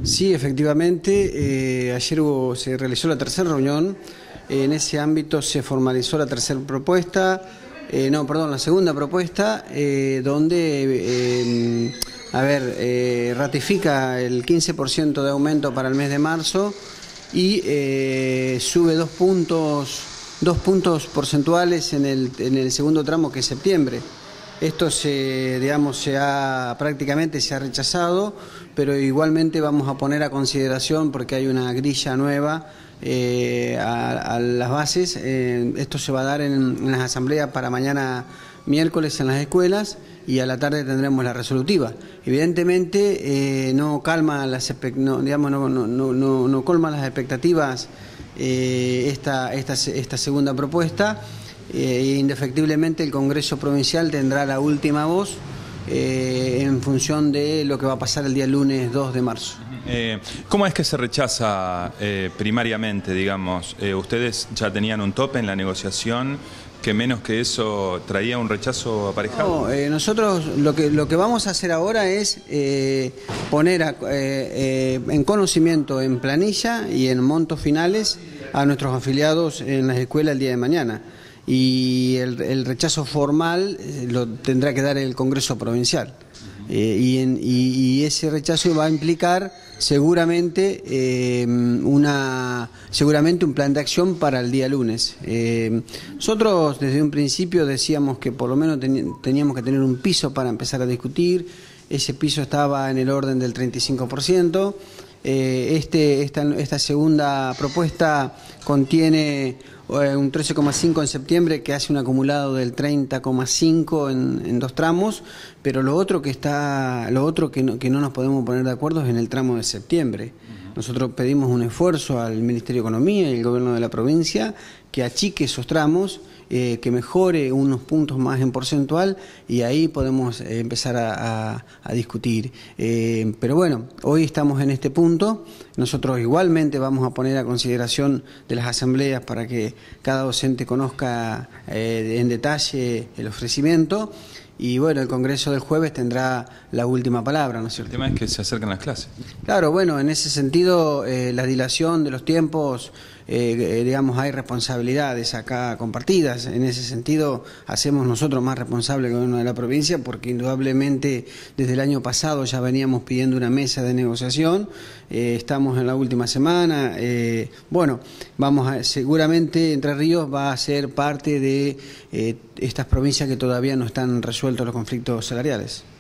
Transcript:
Sí, efectivamente, ayer se realizó la tercera reunión. En ese ámbito se formalizó la tercera propuesta, la segunda propuesta, donde ratifica el 15% de aumento para el mes de marzo y sube dos puntos porcentuales en el segundo tramo, que es septiembre. Esto prácticamente se ha rechazado, pero igualmente vamos a poner a consideración, porque hay una grilla nueva a las bases. Esto se va a dar en las asambleas para mañana miércoles en las escuelas, y a la tarde tendremos la resolutiva. Evidentemente no colma las expectativas esta segunda propuesta. Indefectiblemente el Congreso Provincial tendrá la última voz en función de lo que va a pasar el día lunes 2 de marzo. ¿Cómo es que se rechaza primariamente, digamos? ¿Ustedes ya tenían un tope en la negociación que menos que eso traía un rechazo aparejado? No, nosotros lo que vamos a hacer ahora es poner en conocimiento, en planilla y en montos finales a nuestros afiliados en las escuelas el día de mañana. Y el rechazo formal lo tendrá que dar el Congreso Provincial. Y ese rechazo va a implicar seguramente un plan de acción para el día lunes. Nosotros desde un principio decíamos que por lo menos teníamos que tener un piso para empezar a discutir. Ese piso estaba en el orden del 35%. Esta segunda propuesta contiene un 13,5 en septiembre, que hace un acumulado del 30,5 en dos tramos, pero lo otro que no nos podemos poner de acuerdo es en el tramo de septiembre. Nosotros pedimos un esfuerzo al Ministerio de Economía y al Gobierno de la provincia que achique esos tramos, que mejore unos puntos más en porcentual, y ahí podemos empezar a discutir. Pero bueno, hoy estamos en este punto. Nosotros igualmente vamos a poner a consideración de las asambleas para que cada docente conozca en detalle el ofrecimiento. Y bueno, el Congreso del jueves tendrá la última palabra, ¿no es cierto? El tema es que se acercan las clases. Claro, bueno, en ese sentido, la dilación de los tiempos, hay responsabilidades acá compartidas. En ese sentido, hacemos nosotros más responsable el Gobierno de la provincia, porque indudablemente desde el año pasado ya veníamos pidiendo una mesa de negociación. Estamos en la última semana. Seguramente Entre Ríos va a ser parte de estas provincias que todavía no están resueltos los conflictos salariales.